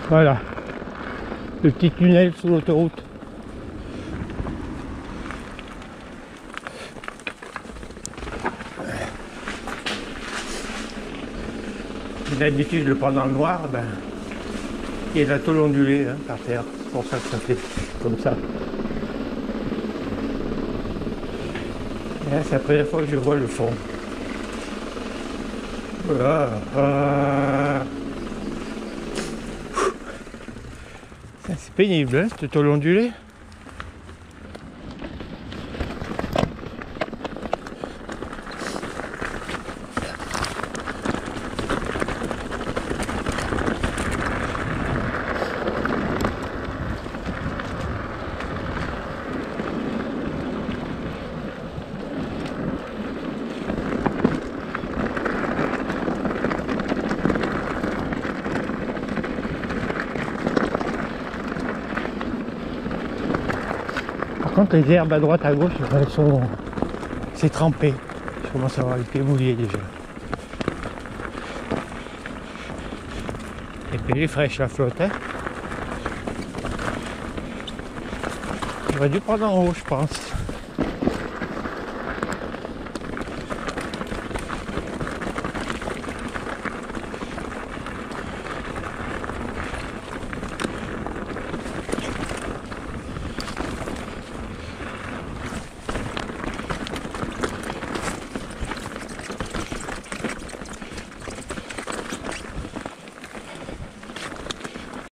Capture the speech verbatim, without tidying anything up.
Voilà, le petit tunnel sous l'autoroute. D'habitude, je le prends dans le noir, ben, il est là tout ondulé hein, par terre. C'est pour ça que ça fait comme ça. Et là, c'est la première fois que je vois le fond. Voilà. Ah. C'est pénible, hein, ce tôle ondulé. Par contre, les herbes à droite, à gauche, elles sont... c'est trempé. Je commence à avoir les pieds mouillés déjà. Et puis elle est fraîche la flotte, hein. J'aurais dû prendre en haut, je pense.